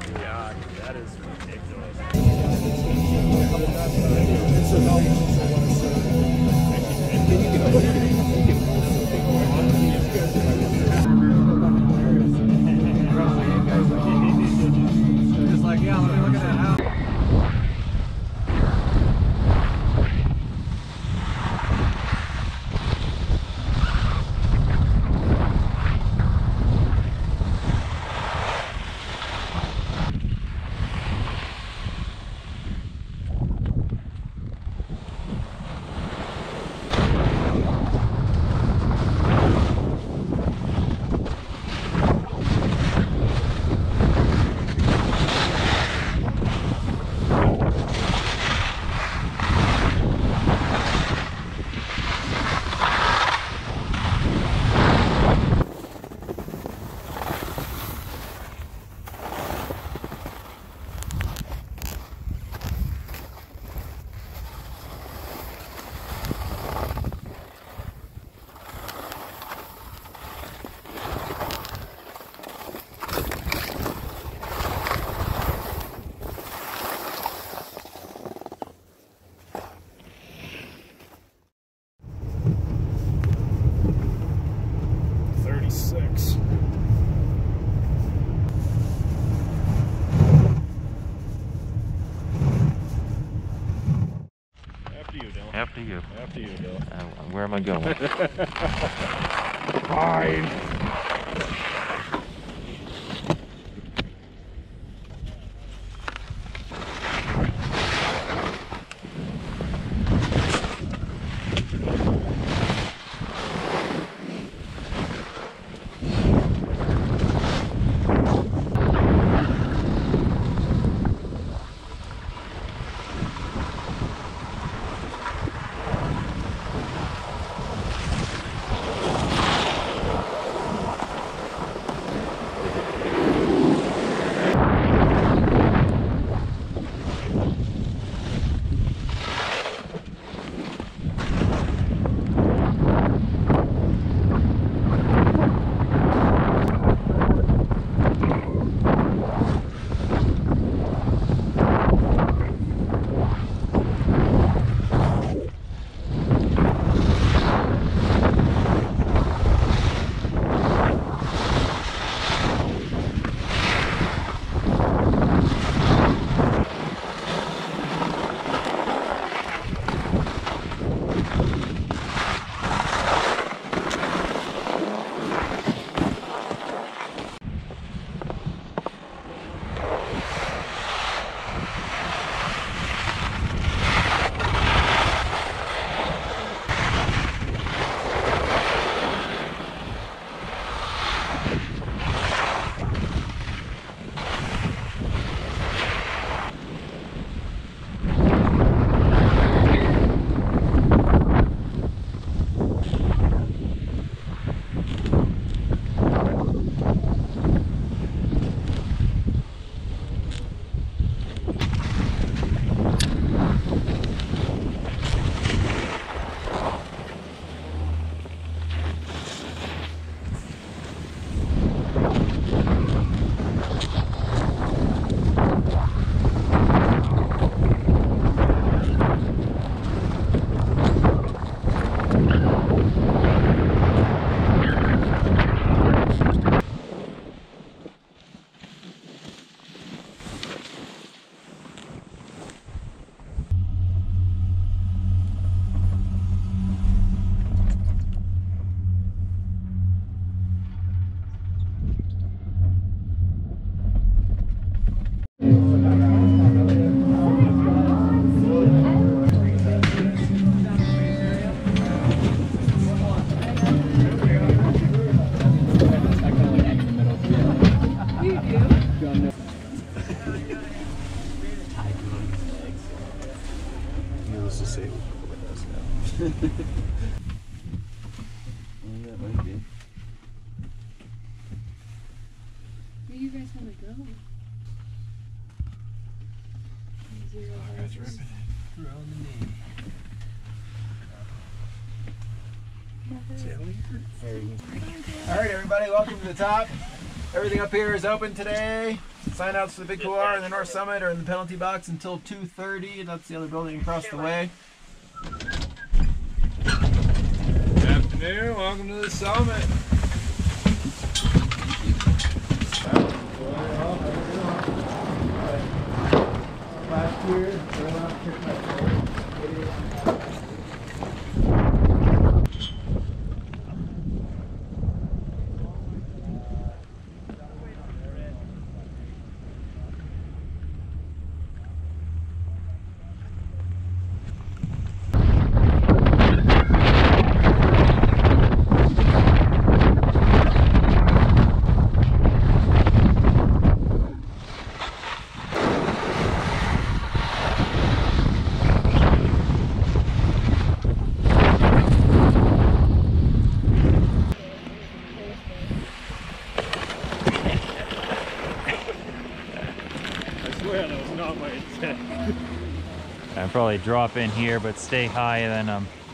God, that is ridiculous. Just like, yeah, let me look at that house. After you. After you, Bill. Where am I going? Fine. Needless to say, we'll go with us now. Well, that might be. Where you guys want to go? That's right. Throw the knee. All right, everybody, welcome to the top. Everything up here is open today. Sign-outs for the Big Couloir and the North Summit are in the penalty box until 2:30. That's the other building across the way. Good afternoon. Welcome to the summit. Last year, I swear that was not my intent. I'd probably drop in here, but stay high, and then